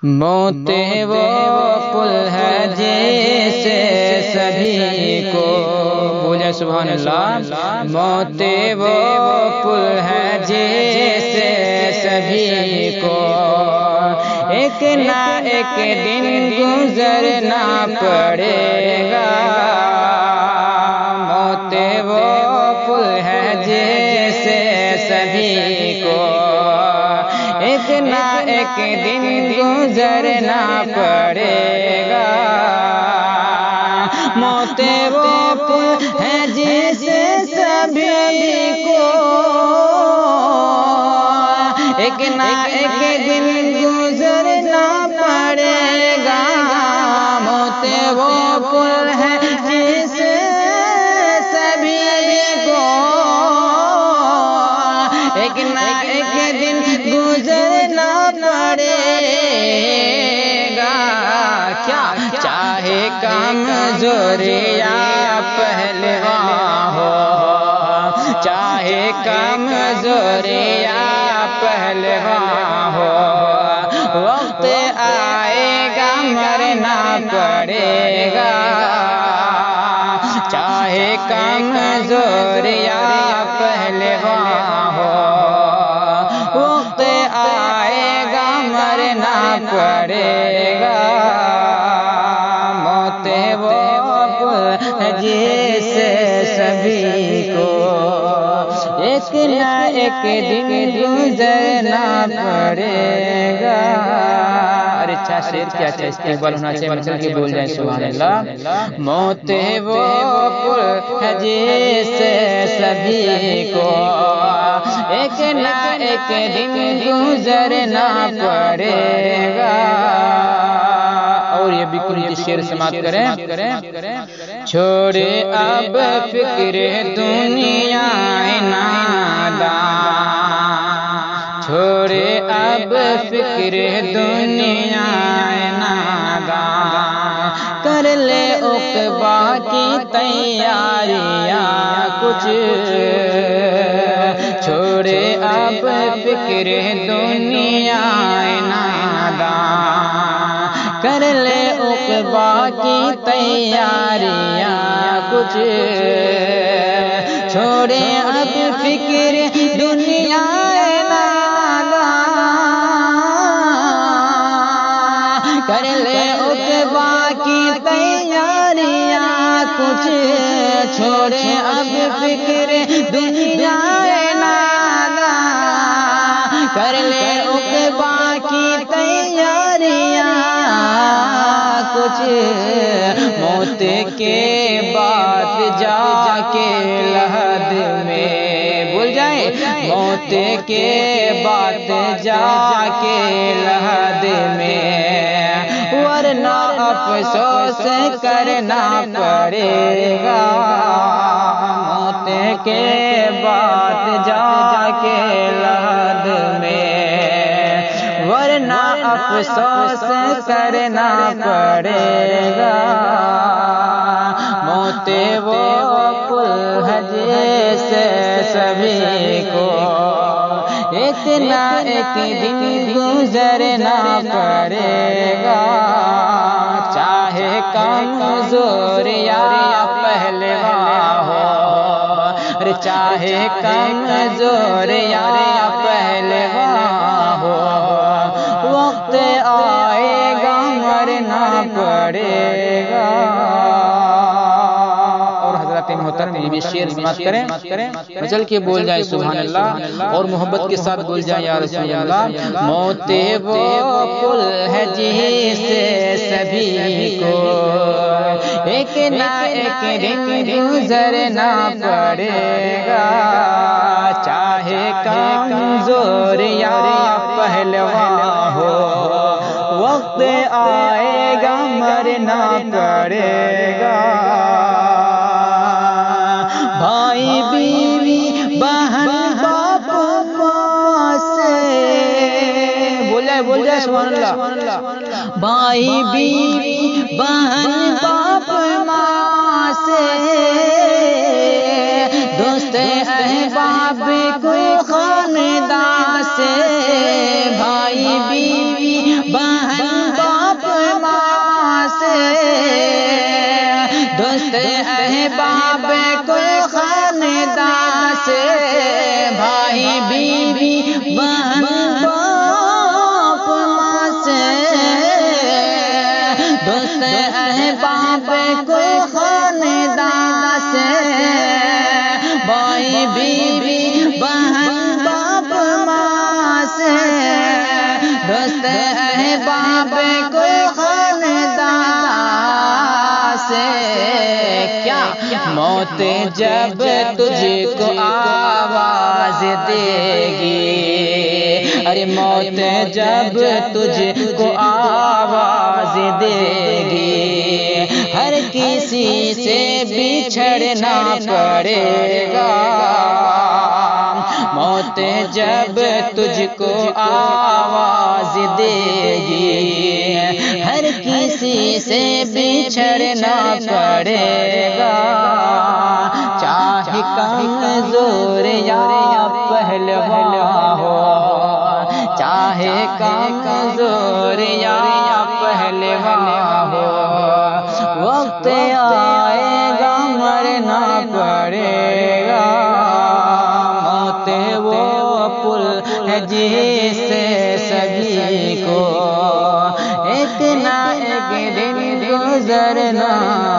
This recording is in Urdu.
موت وہ پل ہے جیسے سبھی کو بولے سبحان اللہ۔ موت وہ پل ہے جیسے سبھی کو ایک نہ ایک دن گزرنا پڑے گا۔ موت وہ پل ہے جیسے سبھی کو ایک نہ ایک دن گزرنا پڑے گا۔ موت وہ پل ہے جیسے سبھی کو ایک نہ ایک دن گزرنا پڑے گا۔ موت وہ پل ہے جیسے سبھی کو ایک نہ ایک دن گزرنا پڑے گا۔ کیا چاہے کمزور یا پہلوان ہو، چاہے کمزور یا پہلوان ہو، وقت آئے گا مرنا پڑے گا۔ چاہے کمزور یا پہلوان ہو، وقت آئے گا مرنا پڑے گا۔ موت وہ پل جیسے سبھی کو ایک نہ ایک دن گزرنا پڑے گا۔ ارے اچھا شعر کیا اچھا استقبال ہونا چاہیے، چل کے بول جائیں سبحان اللہ۔ موت وہ پل جیسے سبھی کو ایک نہ ایک دن گزرنا پڑے گا۔ اور یہ بھی کچھ شعر سماعت کریں۔ چھوڑے اب فکر دنیا نادان، چھوڑے اب فکر دنیا نادان، کر لے عقبا کی تیاریاں کچھ۔ چھوڑے اب فکر دنیا نادان، کر لے عقبا کی تیاریاں کچھ۔ چھوڑے اب فکر دنیا نادان، کر لے عقبا کی تیاریاں کچھ۔ چھوڑے اب فکر دنیا نادان، کر لے عقبا کی تیاریاں کچھ۔ موت کے بعد جا کے لحد میں بول جائیں، موت کے بعد جا کے لحد میں، ورنہ افسوس کرنا پڑے گا۔ موت کے بعد جا کے لحد میں، ورنہ افسوس کرنا پڑے گا۔ موت وہ پل ہے جیسے سبھی کو ایک نہ ایک دن گزرنا پڑے گا۔ چاہے کمزور یا پہلوان ہو، چاہے کمزور یا پہلوان ہو، وقت آئے گا مرنا پڑے گا۔ اور حضرات محترم یہ بھی شعر سماعت کریں، چل کے بول جائیں سبحان اللہ، اور محبت کے ساتھ بول جائیں یا رسول اللہ۔ موت وہ پل ہے جیسے سبھی کو ایک نہ ایک دن گزرنا پڑے گا۔ چاہے کمزور یا پہلوان ہو، وقت آئے گا مرنا پڑے گا۔ بھائی بیوی بہن باپ ماں سے بول جائے سبحان اللہ۔ بھائی بیوی بہن باپ ماں سے، دوست احباب کوئی خاندان سے، بھائی بیوی بہن احباب کل خاندان سے، بھائی بیوی بہن باپ ماں سے، دوست احباب کل خاندان سے، بھائی بیوی بہن باپ ماں سے، دوست احباب کل خاندان سے، کیا موت جب تجھ کو آواز دے گی، ارے موت جب تجھ کو آواز دے گی، ہر کسی سے بچھڑنا پڑے گا، موت جب تجھ کو آواز دے گی، ہر کسی سے بچھڑنا پڑے گا، چاہے کمزور یا پہلوان ہو، چاہے کمزور یا پہلوان ہو، وقت آئے گا مرنا پڑے گا، موت وہ پل ہے جس سے سبھی کو ایک نہ ایک دن گزرنا